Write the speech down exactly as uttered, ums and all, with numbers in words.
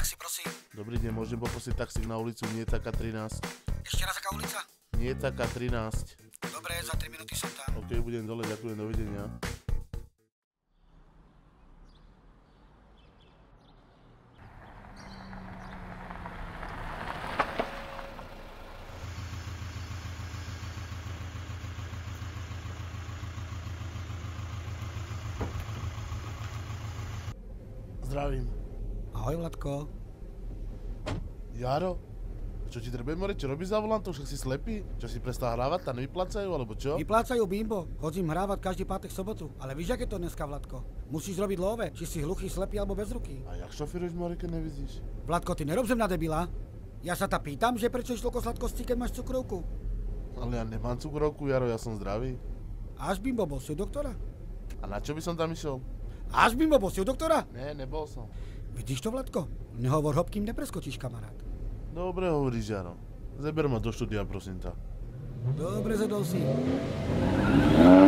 taxi, prosím. Dobrý deň, môžem poprosiť taxík na ulicu Nietaka trinásť. Ešte raz, aká ulica? Nietaka trinásť. Dobre, za tri minúty som tam. OK, budem dole, ďakujem, dovidenia. Zdravím. Ahoj, Vladko. Jaro? Čo ti treba, more? Čo robíš za volantom? Však si slepý? Čo si prestal hrávať? Tam nevyplácajú, alebo čo? Vyplácajú, Bimbo. Chodím hrávať každý pátek sobotu. Ale víš, aké to dneska, Vladko? Musíš robiť love, či si hluchý, slepý alebo bez ruky. A jak šofiruješ, more, keď nevidíš? Vladko, ty nerob zem na debila. Ja sa ta pýtam, že prečo je toľko sladkosti, keď máš cukrovku. Ale ja nemám cukrovku, Jaro, ja som zdravý. Až, Bimbo, bol si u doktora? A na čo by som tam išiel? Až, Bimbo, bol si u doktora? Ne, nebol som. Vidíš to, Vladko? Nehovor hop, kým nepreskočíš, kamarát. Dobre hovoríš, Jaro. Zeber ma do štúdia, prosím ťa. Dobre, zedol si.